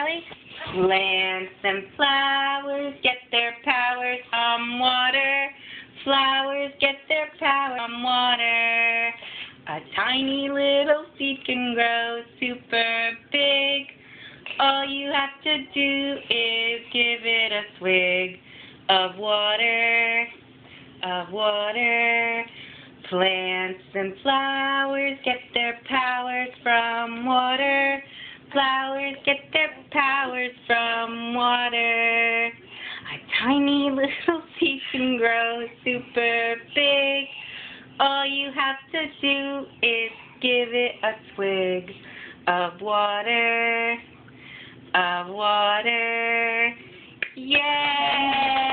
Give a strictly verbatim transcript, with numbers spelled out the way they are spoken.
Riley? Plants and flowers get their powers from water. Flowers get their power from water. A tiny little seed can grow super big. All you have to do is give it a swig of water, of water. Plants and flowers get their powers from water. Flowers get their powers from water. A tiny little seed can grow super big. All you have to do is give it a swig of water, of water. Yay!